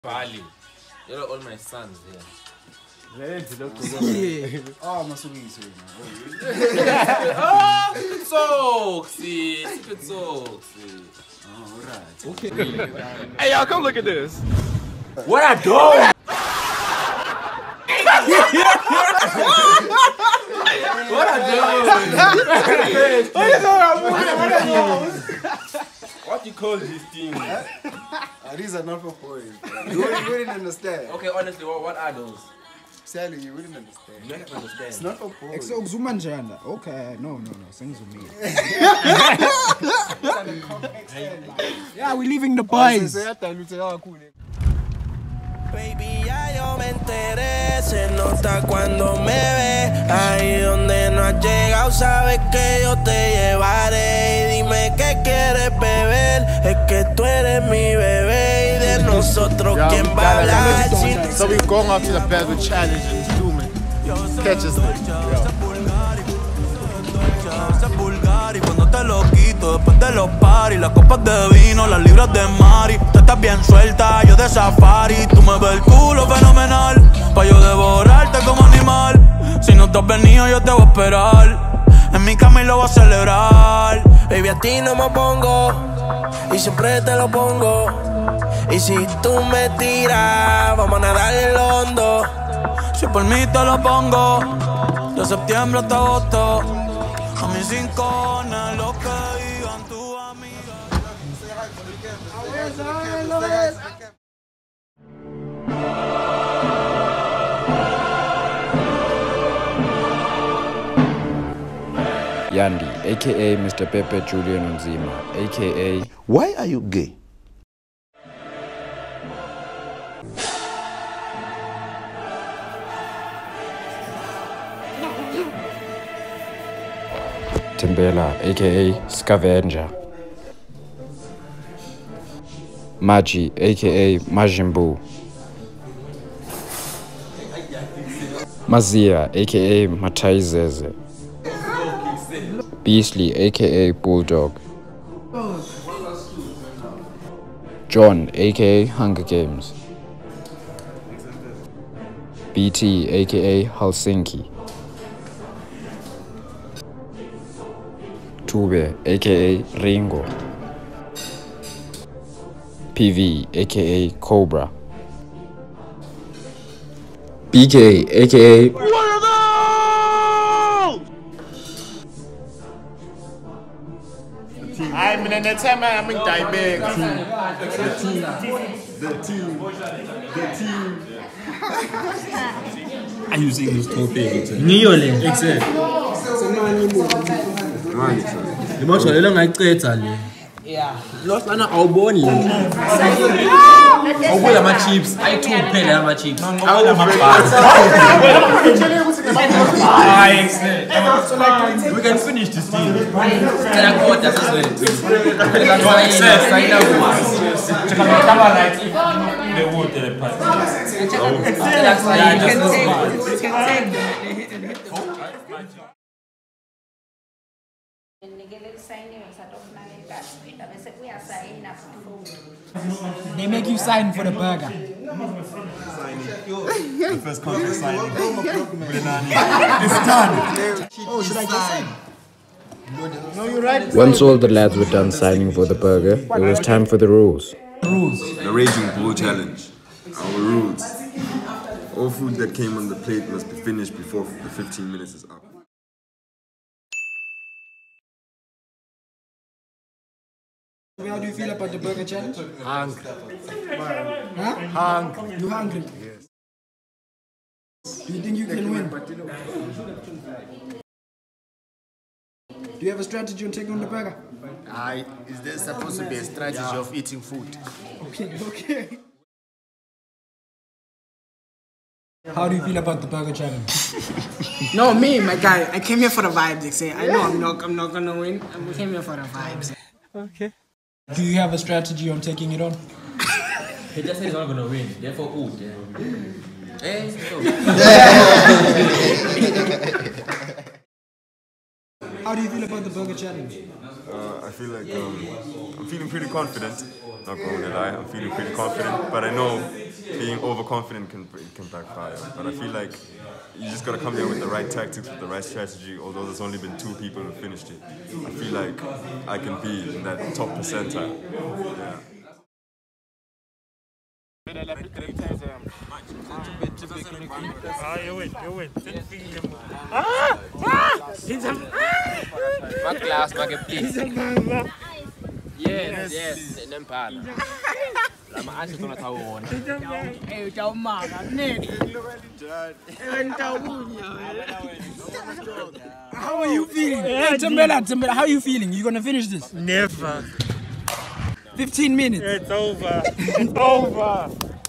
Bali. You're all my sons here. Oh, Masuri. Oh, secret socks. Secret socks. Oh, alright. Okay. Hey, y'all, come look at this. What I do? What I do? What you call these things? These are not for boys. You wouldn't understand. Okay, honestly, what are those? Sally, you wouldn't understand. You don't understand. It's not for boys. Okay, no. Yeah, we're leaving the boys. Baby, ya yo me enteré, se nota cuando me ves. Ahí donde no has llegado, sabes que yo te llevaré. Y dime qué quieres beber, es que tú eres mi bebé. Y de nosotros, ¿quién va a hablar? So we're going up to the Bezel Challenge in Stuman. Catch us Y cuando te lo quito, después de los paris, las copas de vino, las libras de Mari. Tú estás bien suelta, yo de safari. Tú me ves el culo fenomenal, pa' yo devorarte como animal. Si no te has venido, yo te voy a esperar. En mi cama y lo voy a celebrar. Baby, a ti no me pongo, y siempre te lo pongo. Y si tú me tiras, vamos a nadar en lo hondo. Si por mí te lo pongo, de septiembre hasta agosto. A mis 5 lo que digan tu amiga. Yandi, aka Mr. Pepe Julian Nzima, aka Why are you gay? Timbela, aka Scavenger, Maji, aka Majimbu, Mazia, aka Mataizeze, Beasley, aka Bulldog, John, aka Hunger Games, BT, aka Helsinki, Tube, aka Ringo, PV, aka Cobra, BK, aka I'm in the time I'm in Taipei. The team. Are you seeing this whole thing? Ngiyole. Excel. Imosho lelo ngayiqetha le. Yeah. Lost ana awuboni le. Awubona ama chips. Ayi2 kuphela ama chips. Awubona ama bars. We can finish this thing. Tell God that's as well. That's why sign up. Check out the camera light if they want the part. That's why you can They make you sign for the burger. The first contract signing. It's done. Oh, should I just sign? No, you're right. Once all the lads were done signing for the burger, it was time for the rules. The Raging Bull Challenge. Our rules. All food that came on the plate must be finished before the 15 minutes is up. How do you feel about the burger challenge? Hungry. Huh? Hungry. You hungry? Yes. Do you think you can win? Do you have a strategy on taking on the burger? Is there supposed to be a strategy of eating food? Okay. How do you feel about the burger challenge? No, me, my guy. I came here for the vibes. They say, I know I'm not gonna win. I came here for the vibes. Okay. Do you have a strategy on taking it on? He just said he's not gonna win. Therefore, good. How do you feel about the burger challenge? I feel like I'm feeling pretty confident. Not going to lie, I'm feeling pretty confident. But I know being overconfident can backfire. But I feel like you just gotta come here with the right tactics, with the right strategy. Although there's only been 2 people who finished it, I feel like I can be in that top percentile. Yeah. You win. What class, please? Yes. Nempala. Lama athi tona tawona. How are you feeling? Hey, Timbela, how are you feeling? You gonna finish this? Never. 15 minutes. It's over. It's over.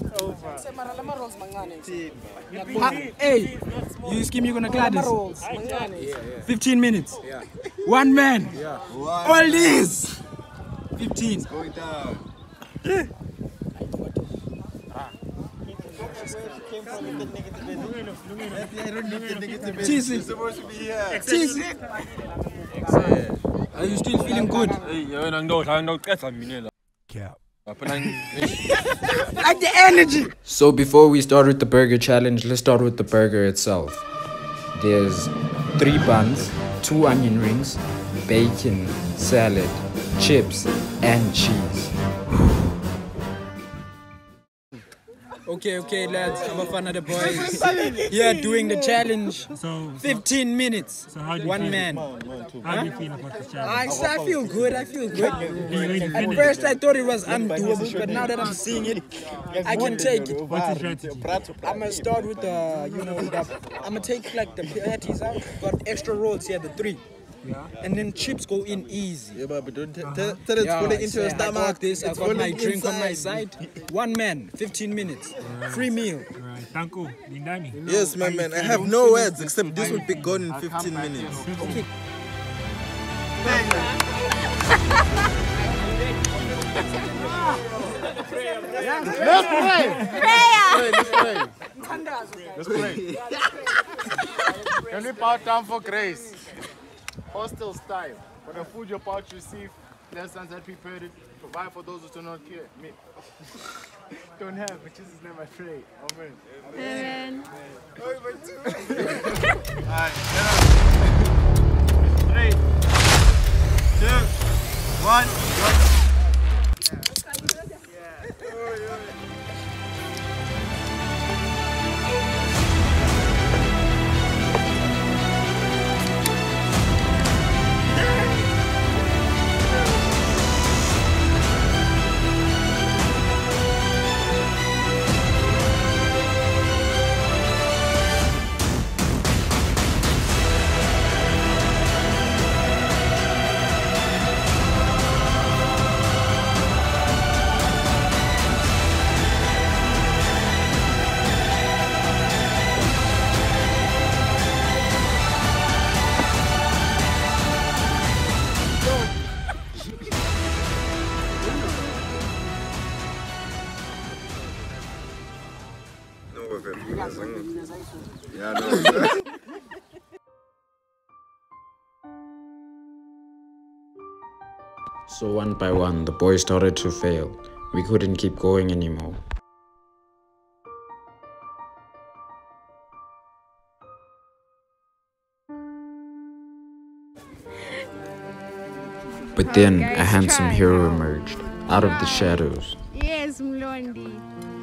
Hey, you scheme you're gonna clear this? 15 minutes. 1 man. All this. 15. Going down. Cheesy. Supposed to be here. Cheesy. Are you still feeling good? Like the energy. So before we start with the burger challenge, let's start with the burger itself. There's 3 buns, 2 onion rings, bacon, salad, chips, and cheese. Okay, lads. I'm a fan of the boys. Yeah, doing the challenge. 15 minutes. So how do you 1 feel? man. How do you feel about the challenge? I feel good. At first I thought it was undoable, but now that I'm seeing it, I can take it. What's the strategy? I'm gonna start with the, I'm gonna take like the patties out. Got extra rolls here, the 3. Yeah. And then chips go in easy. Yeah, but don't tell it put it into your stomach. I got this. I got my drink on my side. 1 man, 15 minutes. Free meal. Right. Thank you. Yes, my man. I have no words except this will be gone in 15 minutes. Okay. Let's pray. Let's pray. Can we bow down for grace? Hostel style. For the food you're about to receive, lessons that prepared it, provide for those who do not care. Me. Don't have, but Jesus' name I pray. Amen. Amen. Alright, 3, 2, 1, go. Yeah, no. So one by one, the boys started to fail. We couldn't keep going anymore. But then a handsome hero emerged out of the shadows. Yes, Mlondi.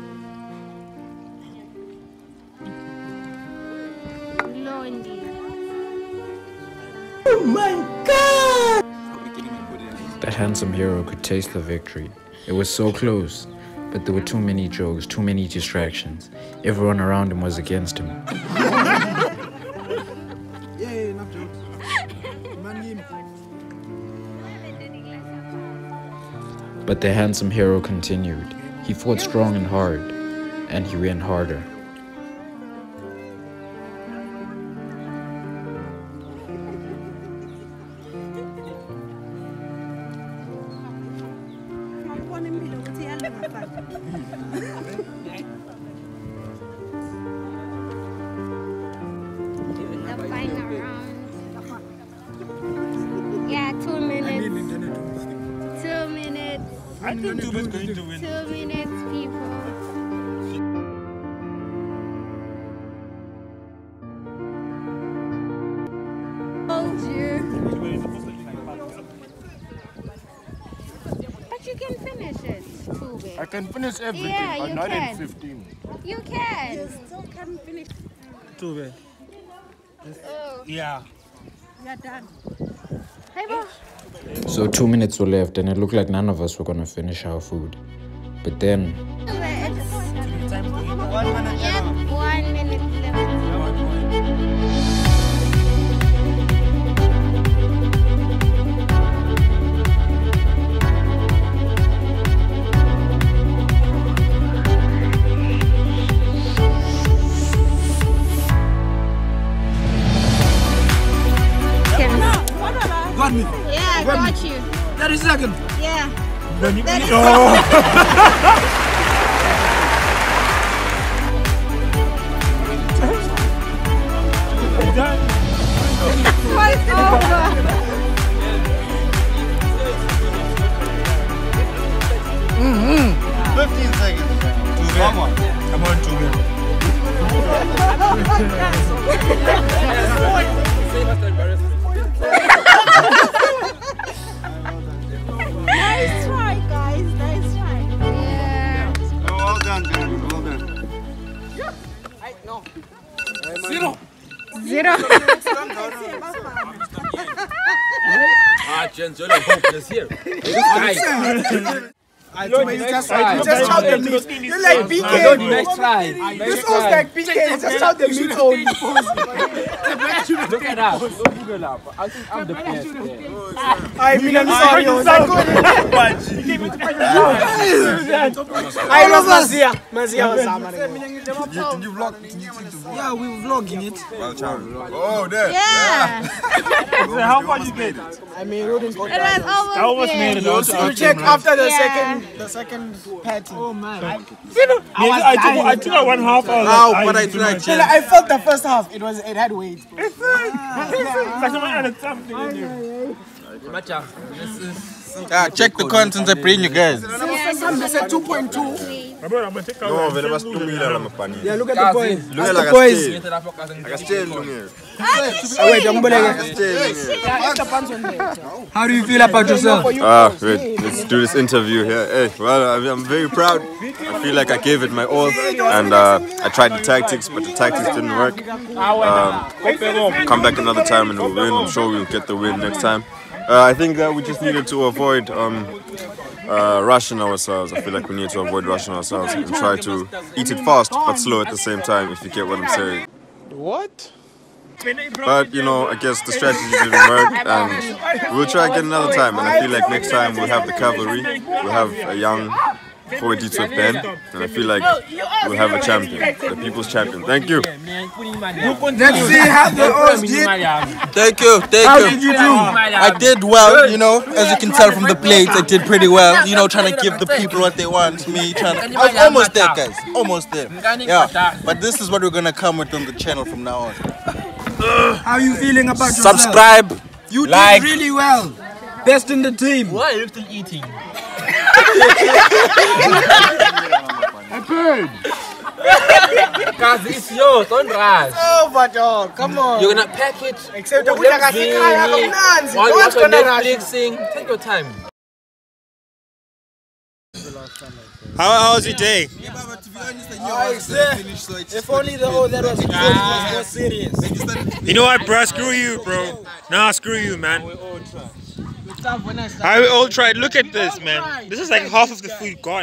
Oh my God! That handsome hero could taste the victory. It was so close, but there were too many jokes, too many distractions. Everyone around him was against him. Yeah, enough jokes. But the handsome hero continued. He fought strong and hard, and he went harder. The final round. Yeah, 2 minutes. 2 minutes, people. Told you. But you can finish it, Tube. I can finish everything, Yeah, but you not can. in 15. You can. You still can finish. Tube. Oh. Yeah. You're done. Hey, bro. So 2 minutes were left, and it looked like none of us were gonna finish our food. But then, Yep, 1 minute left. Got me. Yeah, I got you. 30 seconds. Yeah. It's over. 15 seconds. Come on. Come on, Tube. Nice try, guys. Nice try. Yeah. Well done, dude. Well done. Zero. Zero. Gents, you're like hopeless here. Just shout the meat. You're like BK. Next try. This was like BK. Just shout the meat only. Look at us. Don't Google up. I think I'm the best. I mean, I'm sorry. I love Mazia. Mazia was Did you vlog? Yeah, we were vlogging it. Well, oh, there. Yeah. How far you get? I mean, we didn't go It was almost there. We'll check after the second patty. Oh man. I took a 1/2 hour. No, but I tried. I felt the first half. It had weight. Check the contents I bring you guys. Some said 2.2. No, vele bastumile la mapani. Yeah, look at the boys. Lunge That's la the boys. Akastay lunge. Wait, I'm gonna How do you feel about yourself? Wait, let's do this interview here. Hey, well, I'm very proud. I feel like I gave it my all, and I tried the tactics, but the tactics didn't work. Come back another time and we'll win. I'm sure we'll get the win next time. I think that we just needed to avoid rushing ourselves. I feel like we need to avoid rushing ourselves and try to eat it fast but slow at the same time, if you get what I'm saying. What? But, you know, I guess the strategy didn't work, and we'll try again another time. And I feel like next time we'll have the cavalry, we'll have a young Forward with Ben, and I feel like we'll have a champion, the people's champion. Thank you. Let's see how the Oz did. Thank you. How did you do? I did well, you know, as you can tell from the plates, I did pretty well, you know, trying to give the people what they want. I was almost there, guys, almost there. Yeah, but this is what we're gonna come with on the channel from now on. How are you feeling about yourself? Subscribe. You like. did really well. Best in the team. Why are you still eating? I paid. Guys, it's yours, don't rush. Oh, but come on. You're gonna pack it. Except the While watching Netflixing, take your time. How was your day? If only the whole that was more serious. You know what, bro? Screw you, bro. Nah, screw you, man. I all tried. Look at this, man. This is like half of the food gone.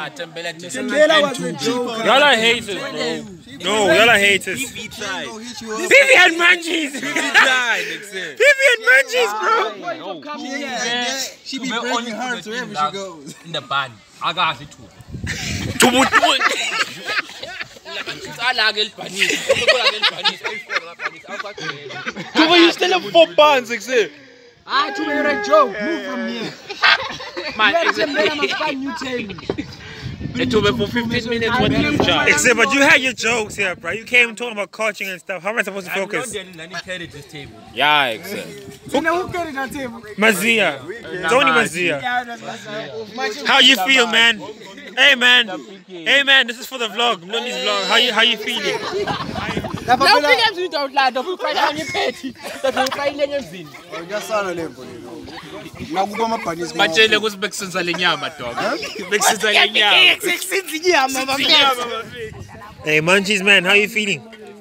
Y'all are haters, bro. No, y'all are haters. Fifi had munchies. Fifi had munchies, bro. She be breaking hearts wherever she goes. In the band. I got it too. You still have 4 pounds, except. To be a joke. Move from here. Man, must find new table. It took me for 15 minutes. What did you charge? Except, but you had your jokes here, bro. You came talking about coaching and stuff. How am I supposed to focus? Yeah, except. Who carried that table? Mazia. Tony Mazia. How you feel, man? Hey, man. Hey, man. This is for the vlog. Noni's vlog. How you feeling? Batshele ukuthi bekusenza lenyama dog. Bekusenza lenyama. Hey, Munchies, man. How you feeling?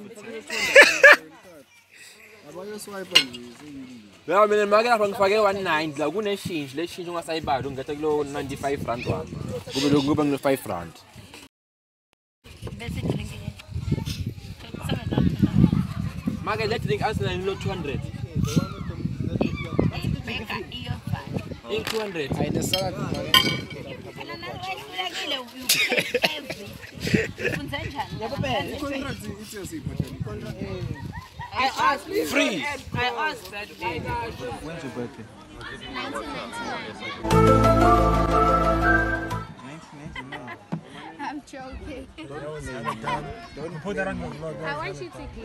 Bela mina make lapha ngifake 190 la kuneshinji leshinji ungasayibali ungethe kulo 95 rand wami. Kube ngine 5 rand. Make let's drink us na 200. In 200. I asked free. I asked that. When's your birthday? 1999. I'm joking. Don't put that on your vlog. I want you to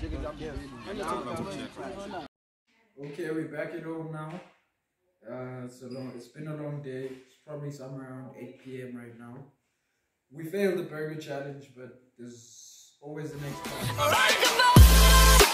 give. Okay, we're back at home now. It's been a long day. It's probably somewhere around 8 p.m. right now. We failed the burger challenge, but there's always the next time.